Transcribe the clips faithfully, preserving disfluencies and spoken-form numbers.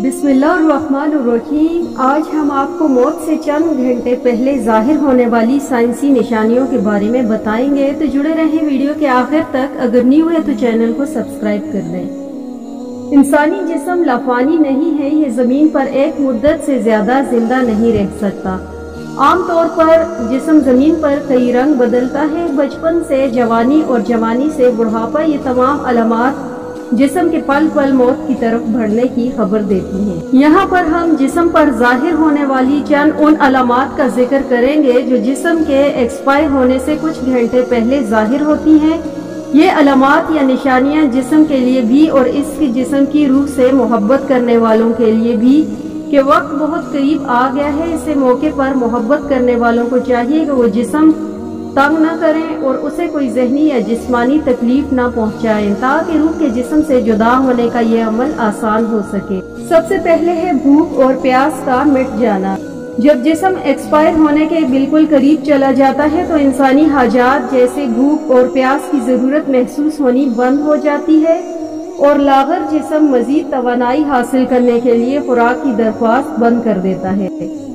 बिस्मिल्लाहिर्रहमानिर्रहीम। आज हम आपको मौत से चंद घंटे पहले जाहिर होने वाली साइंसी निशानियों के बारे में बताएंगे, तो जुड़े रहें वीडियो के आखिर तक। अगर न्यू है तो चैनल को सब्सक्राइब कर दें। इंसानी जिस्म लाफानी नहीं है, ये जमीन पर एक मुद्दत से ज्यादा जिंदा नहीं रह सकता। आमतौर पर जिस्म जमीन पर कई रंग बदलता है, बचपन से जवानी और जवानी से बुढ़ापा। ये तमाम अलामात जिस्म के पल पल मौत की तरफ बढ़ने की खबर देती हैं। यहाँ पर हम जिस्म पर जाहिर होने वाली चंद उन अलामात का जिक्र करेंगे जो जिस्म के एक्सपायर होने से कुछ घंटे पहले जाहिर होती हैं। ये अलामात या निशानियाँ जिस्म के लिए भी और इसके जिस्म की रूह से मोहब्बत करने वालों के लिए भी कि वक्त बहुत करीब आ गया है। इसे मौके पर मोहब्बत करने वालों को चाहिए कि वो जिस्म तंग न करें और उसे कोई जहनी या जिस्मानी तकलीफ न पहुंचाएं, ताकि रूह के जिस्म से जुदा होने का ये अमल आसान हो सके। सबसे पहले है भूख और प्यास का मिट जाना। जब जिस्म एक्सपायर होने के बिल्कुल करीब चला जाता है तो इंसानी हाजात जैसे भूख और प्यास की जरूरत महसूस होनी बंद हो जाती है और लागर जिस्म मजीद तवानाई हासिल करने के लिए खुराक की दरख्वास्त बंद कर देता है।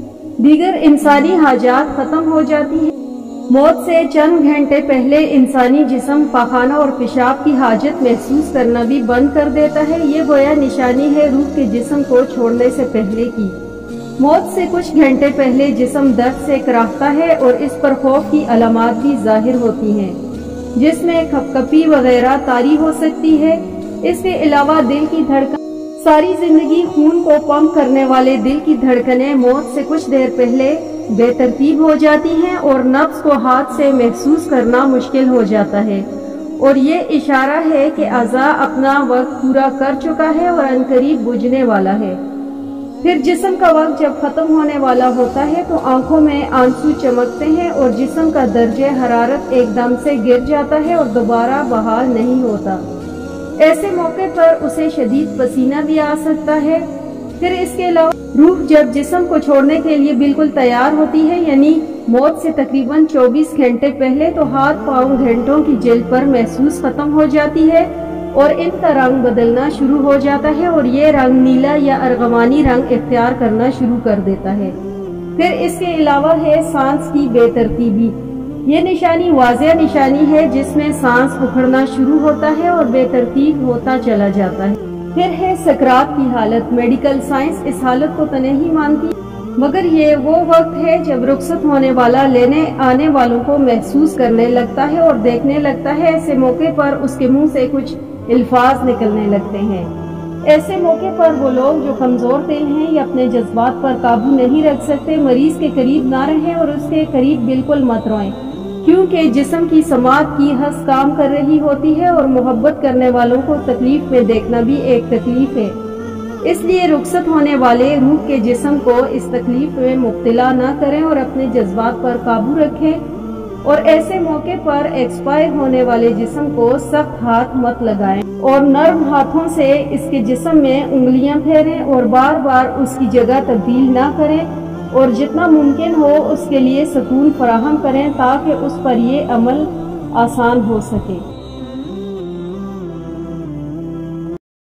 दीगर इंसानी हाजात खत्म हो जाती है। मौत से चंद घंटे पहले इंसानी जिस्म पाखाना और पेशाब की हाजत महसूस करना भी बंद कर देता है। ये गोया निशानी है रूह के जिस्म को छोड़ने से पहले की। मौत से कुछ घंटे पहले जिस्म दर्द से कराहता है और इस पर खौफ की अलामात भी जाहिर होती हैं, जिसमें खपकपी वगैरह तारी हो सकती है। इसके अलावा दिल की धड़कन, सारी जिंदगी खून को पंप करने वाले दिल की धड़कनें मौत से कुछ देर पहले बेतरतीब हो जाती हैं और नफ्स को हाथ से महसूस करना मुश्किल हो जाता है और ये इशारा है कि अज़ा अपना वक्त पूरा कर चुका है और अनकरीब बुझने वाला है। फिर जिस्म का वक्त जब खत्म होने वाला होता है तो आंखों में आंसू चमकते हैं और जिस्म का दर्जे हरारत एकदम से गिर जाता है और दोबारा बहाल नहीं होता। ऐसे मौके पर उसे शदीद पसीना भी आ सकता है। फिर इसके अलावा रूह जब जिस्म को छोड़ने के लिए बिल्कुल तैयार होती है, यानी मौत से तकरीबन चौबीस घंटे पहले, तो हाथ पांव घंटों की जल्द पर महसूस खत्म हो जाती है और इनका रंग बदलना शुरू हो जाता है और ये रंग नीला या अर्गवानी रंग इख्तियार करना शुरू कर देता है। फिर इसके अलावा है सांस की बेतरतीबी। ये निशानी वाज़ेह निशानी है जिसमें सांस उखड़ना शुरू होता है और बेतरतीब होता चला जाता है। फिर है सकरात की हालत। मेडिकल साइंस इस हालत को तो नहीं मानती, मगर ये वो वक्त है जब रुखसत होने वाला लेने आने वालों को महसूस करने लगता है और देखने लगता है। ऐसे मौके पर उसके मुंह से कुछ अल्फाज निकलने लगते हैं। ऐसे मौके पर वो लोग जो कमजोर दिल हैं या अपने जज्बात पर काबू नहीं रख सकते, मरीज के करीब ना रहें और उसके करीब बिल्कुल मत रोएं, क्योंकि जिस्म की समात की हंस काम कर रही होती है और मोहब्बत करने वालों को तकलीफ में देखना भी एक तकलीफ है। इसलिए रुखसत होने वाले रूह के जिस्म को इस तकलीफ में मुब्तला न करें और अपने जज्बात पर काबू रखें और ऐसे मौके पर एक्सपायर होने वाले जिस्म को सख्त हाथ मत लगाएं और नर्म हाथों से इसके जिस्म में उंगलियां फेरें और बार बार उसकी जगह तब्दील न करें और जितना मुमकिन हो उसके लिए सुकून फराहम करें ताकि उस पर ये अमल आसान हो सके।